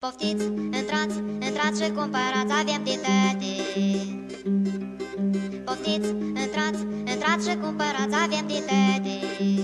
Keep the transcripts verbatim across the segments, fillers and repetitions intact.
Poftiți, intrați, intrați și cumpărați, avem de toate. Poftiți, intrați, intrați și cumpărați, avem de toate.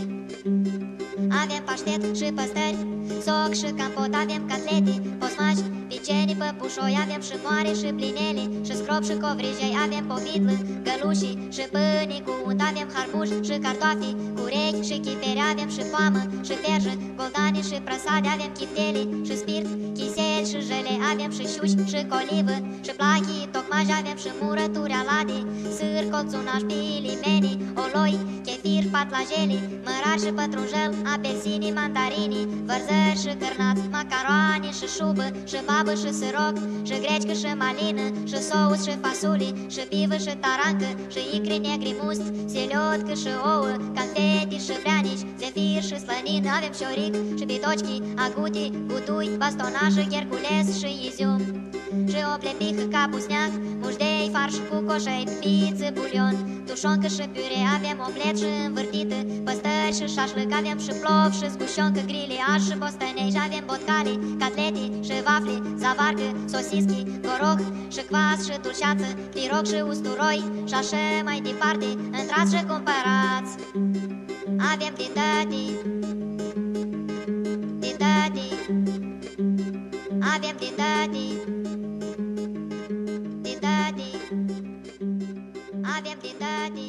Avem paștet și păstări, soc și campot, avem catlete, posmaci, piceni, păpușoi, avem și moare și plinele, și scrop și covrijei, avem povitlă, gălușii și pâini cu unt, avem harbuș și cartofi, cu urechi și chiperi, avem și poamă și ferjă, goldani și prăsade, avem chiptele și spirit, chisel și jele, avem și șuși și colivă, și plachii, tocmaj, avem și murături alade, sâr, colțunaș, pilimeni, oloi, chefir, patlajele, mărar și pătrunjel, apelsini, mandarini, vărzări și cârnați, macaroane și șubă, și babă și siroc, și grecică și malină, și sous și fasuli, și bivă și tarancă, și icri negri must, seliotcă și ouă, canteti și breanici, zefir și slănină, avem șoric și bitocchi, aguti, gutui, bastonașă, chercules și izium, și o plepihă ca pusneac, mușdei, farș cu coșei, piță, bulion, tușoncă și piure, avem omlet și învârtită, păstări și șașlăc, avem și plov și zgușioncă, griliaș și bostănei, și avem botcale, catlete și vafle, zavargă, sosischi, goroh și quas și dulceață, piroc și usturoi, și așa mai departe, intrați și cumpărați, avem de toate, de toate, avem de toate, de toate, avem de toate.